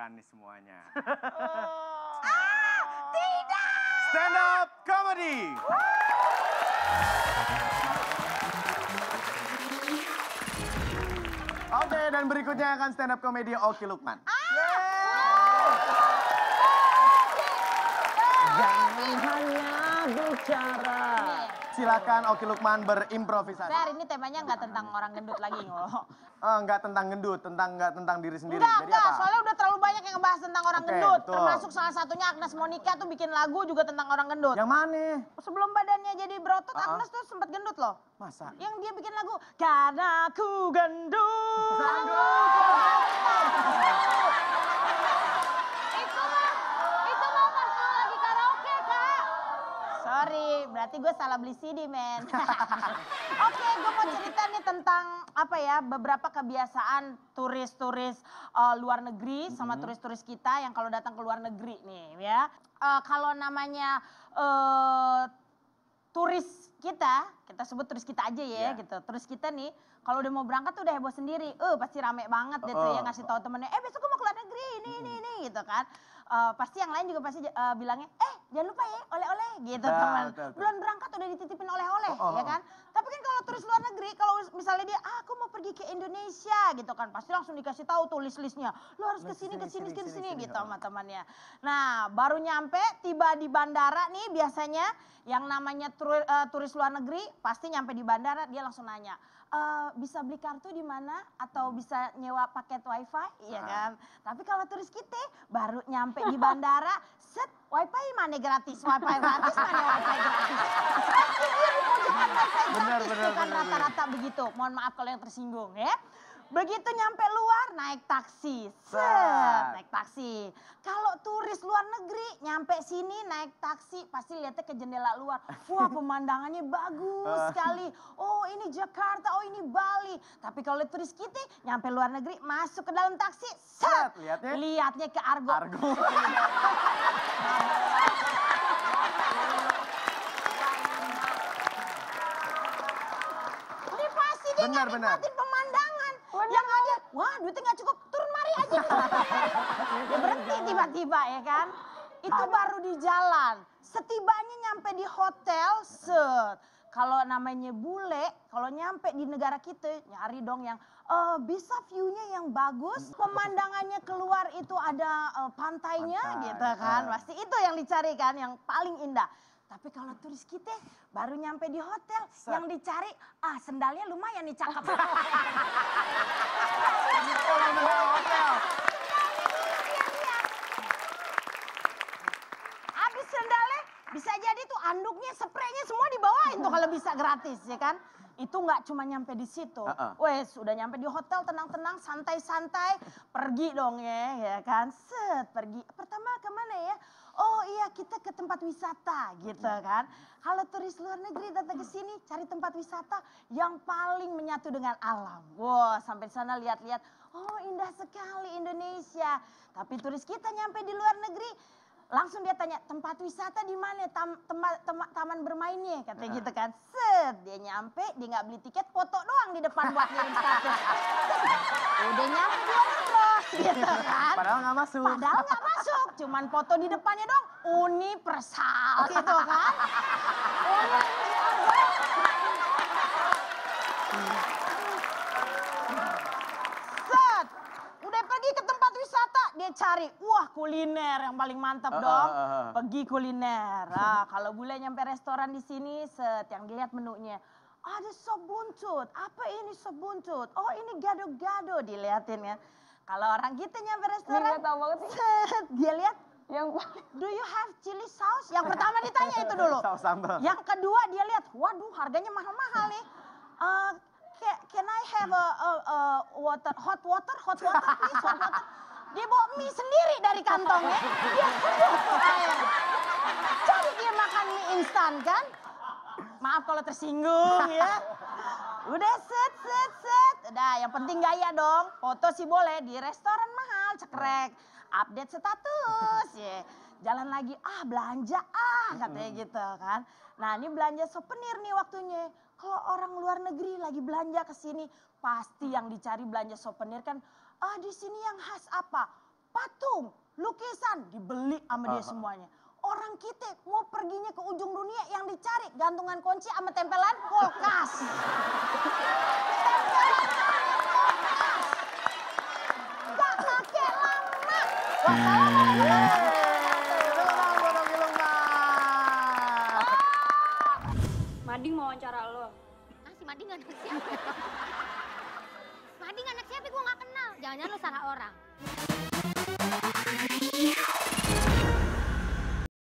makan nih semuanya. Tidak! Stand up comedy! Oke, dan berikutnya akan stand up comedy Oki Lukman. Jangan hanya bicara. Silakan Oki Lukman berimprovisasi. Fer, ini temanya nggak tentang orang gendut lagi loh. Enggak tentang gendut, nggak tentang diri sendiri. Enggak, Jadi apa? soalnya udah terlalu banyak yang ngebahas tentang orang Oke, gendut. betul. Termasuk salah satunya Agnes Monica tuh bikin lagu juga tentang orang gendut. Yang mana? Sebelum badannya jadi berotot, Agnes tuh sempat gendut loh. Masa? Yang dia bikin lagu, karena aku gendut. Itu mah pas lu lagi karaoke, Kak. Sorry, berarti gue salah beli CD, men. Oke, gue mau cerita nih tentang apa ya, beberapa kebiasaan turis-turis luar negeri sama turis-turis kita yang kalau datang ke luar negeri nih ya. Kalau namanya turis kita sebut turis kita aja ya gitu. Turis kita nih kalau udah mau berangkat tuh udah heboh sendiri. Pasti rame banget deh tuh ya ngasih tahu temennya, besok gue mau ke luar negeri ini gitu kan. Pasti yang lain juga pasti bilangnya, jangan lupa ya oleh-oleh gitu teman. Bulan berangkat udah dititipin oleh-oleh ya kan. Tapi kan kalau turis luar negeri, kalau misalnya dia, aku mau pergi ke Indonesia gitu kan, pasti langsung dikasih tahu tuh list-listnya. Lu harus kesini gitu sama temannya. Nah baru nyampe, tiba di bandara nih biasanya yang namanya turis luar negeri pasti nyampe di bandara dia langsung nanya, bisa beli kartu di mana atau bisa nyewa paket wifi, ya kan? Tapi kalau turis kita baru nyampe di bandara, set wifi mana gratis, wifi gratis mana wifi gratis. Pasti dia di pojokan wifi gratis tuh kan rata-rata begitu. Mohon maaf kalau yang tersinggung ya. Begitu nyampe luar naik taksi, set naik taksi. Kalau turis luar negeri nyampe sini naik taksi pasti lihatnya ke jendela luar. Wah pemandangannya bagus sekali. Oh ini Jakarta, oh ini Bali. Tapi kalau turis kita nyampe luar negeri masuk ke dalam taksi, set lihatnya ke Argo. Ini pasti dia nggak nikmatin pemandangan. Yang ada, wah duitnya nggak cukup, turun mari aja. Dia berhenti tiba-tiba ya kan. Itu baru di jalan. Setibanya nyampe di hotel, set. Kalau namanya bule, kalau nyampe di negara kita, nyari dong yang bisa view-nya yang bagus. Pemandangannya keluar itu ada pantainya gitu kan. Pasti itu yang dicari kan, yang paling indah. Tapi kalau turis kita baru nyampe di hotel, yang dicari, sendalnya lumayan nih cakep. Habis sendalnya, bisa jadi tuh anduknya, spraynya semua dibawain tuh kalau bisa gratis ya kan. Itu nggak cuma nyampe di situ. Wes, udah nyampe di hotel tenang-tenang, santai-santai, pergi dong ya kan. Set, pergi. Pertama kemana ya? Oh iya kita ke tempat wisata gitu kan. Kalau turis luar negeri datang ke sini cari tempat wisata yang paling menyatu dengan alam. Wah sampai sana lihat-lihat, oh indah sekali Indonesia. Tapi turis kita nyampe di luar negeri, langsung dia tanya tempat wisata di mana, taman bermainnya katanya gitu kan. Set, dia nyampe, dia nggak beli tiket, foto doang di depan buat ngirim status. Udah nyampe dia ngeplos gitu kan. Padahal nggak masuk. Cuman foto di depannya dong, Universal gitu kan. Set, udah pergi ke tempat wisata, dia cari, wah kuliner yang paling mantap dong. Pergi kuliner. Nah, kalau bule nyampe restoran di sini, set, yang dilihat menunya. Ada sop buntut, apa ini sop buntut? Oh ini gado-gado, dilihatin ya. Kalau orang kita nyampe restoran, set, dia lihat, do you have chili sauce? Yang pertama ditanya itu dulu. Saus sambal. Yang kedua dia lihat, waduh harganya mahal-mahal nih. Can I have a hot water please, hot water. Dia bawa mie sendiri dari kantongnya, dia seduh tuh air. Jadi dia makan mie instan kan? Maaf kalau tersinggung ya. Udah set. Udah yang penting gaya dong. Foto sih boleh di restoran mahal, cekrek. Update status ya. Jalan lagi, belanja katanya gitu kan. Nah ini belanja souvenir nih waktunya. Kalau orang luar negeri lagi belanja ke sini, pasti yang dicari belanja souvenir kan, di sini yang khas apa? patung, lukisan dibeli sama dia semuanya. Orang kita mau perginya ke ujung dunia yang dicari gantungan kunci sama tempelan kulkas. Gak pakai lama. Tepuk tangan buat Oki Lukman. Mading mau wawancara lo. Ah, si Mading anak siapa? Mading anak siapa? Gue gak kenal. Jangan-jangan lu salah orang.